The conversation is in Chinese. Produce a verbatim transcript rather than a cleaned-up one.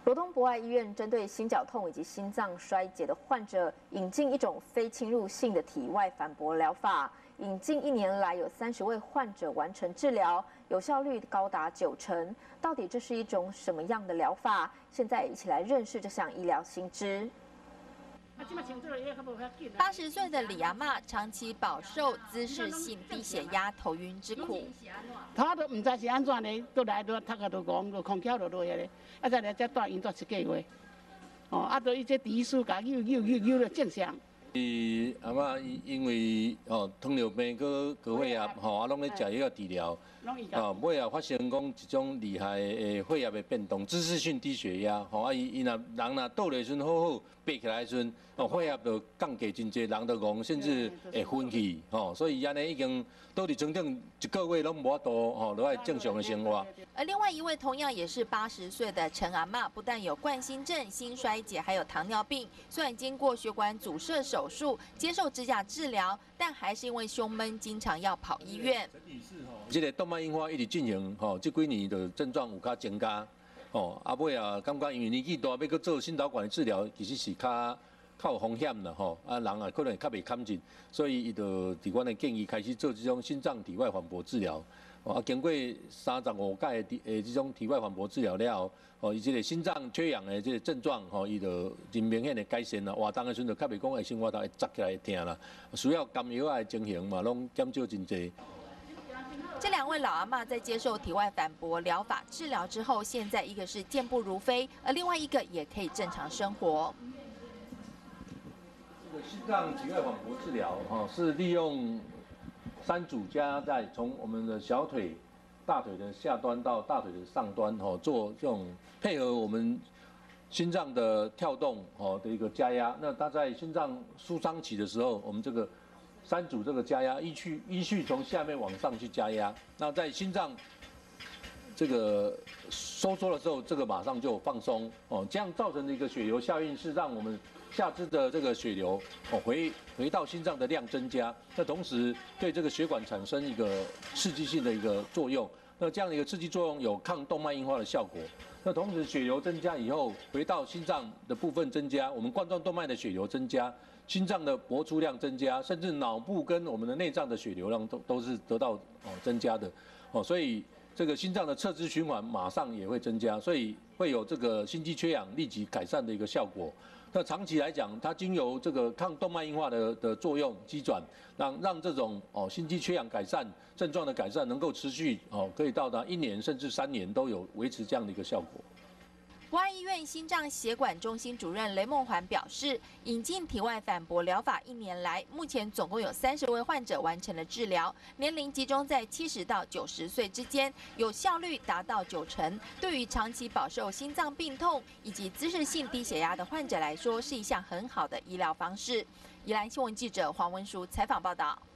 罗东博爱医院针对心绞痛以及心脏衰竭的患者，引进一种非侵入性的体外反搏疗法。引进一年来，有三十位患者完成治疗，有效率高达九成。到底这是一种什么样的疗法？现在一起来认识这项医疗新知。 八十岁的李阿嬷长期饱受姿势性低血压、头晕之苦。 他都唔知是安怎呢，都来都他个都讲，都空调都落下咧，啊再来再带因做一个月，哦，啊到伊这第一次甲扭扭扭扭了正常。 伊阿嬷因为哦糖尿病个个血压吼，啊拢咧食迄个治疗，哦尾啊发生讲一种厉害的血压的变动，姿势性低血压，吼啊伊伊若人若倒咧时阵好好，爬起来时阵，哦血压就降低真济，人就戆甚至会昏去，吼，所以安尼已经倒伫床顶一个月拢无法度吼，落来正常的生活。 而另外一位同样也是八十岁的陈阿嬷，不但有冠心症、心衰竭，还有糖尿病。虽然经过血管阻塞手术，接受支架治疗，但还是因为胸闷，经常要跑医院。 这个动脉硬化一直进行，吼，这几年的症状有较增加，吼，啊尾啊感觉因为年纪大，要去做心导管的治疗，其实是较较有风险的吼，啊人啊可能较袂堪进，所以伊就伫阮的建议开始做这种心脏体外反搏治疗。 啊，经过三十五届的诶这种体外反搏治疗了后，哦，伊这个心脏缺氧的这个症状，吼，伊就真明显的改善啦。活动的时阵就较袂讲会生活头会扎起来会疼啦，需要甘药啊的情形嘛，拢减少真济。 这两位老阿嬷在接受体外反搏疗法治疗之后，现在一个是健步如飞，而另外一个也可以正常生活。 这个心脏体外反搏治疗，哈，是利用 三组加在从我们的小腿、大腿的下端到大腿的上端，吼，做这种配合我们心脏的跳动，吼的一个加压。那它在心脏舒张期的时候，我们这个三组这个加压依序依序从下面往上去加压。那在心脏这个收缩的时候，这个马上就放松，哦，这样造成的一个血流效应是让我们 下肢的这个血流哦回回到心脏的量增加，那同时对这个血管产生一个刺激性的一个作用，那这样的一个刺激作用有抗动脉硬化的效果。那同时血流增加以后，回到心脏的部分增加，我们冠状动脉的血流增加，心脏的搏出量增加，甚至脑部跟我们的内脏的血流量都都是得到哦增加的哦，所以 这个心脏的侧支循环马上也会增加，所以会有这个心肌缺氧立即改善的一个效果。那长期来讲，它经由这个抗动脉硬化的的作用机转，让让这种哦心肌缺氧改善症状的改善能够持续哦，可以到达一年甚至三年都有维持这样的一个效果。 博爱医院心脏血管中心主任雷梦环表示，引进体外反搏疗法一年来，目前总共有三十位患者完成了治疗，年龄集中在七十到九十岁之间，有效率达到九成。对于长期饱受心脏病痛以及姿势性低血压的患者来说，是一项很好的医疗方式。宜兰新闻记者黄文淑采访报道。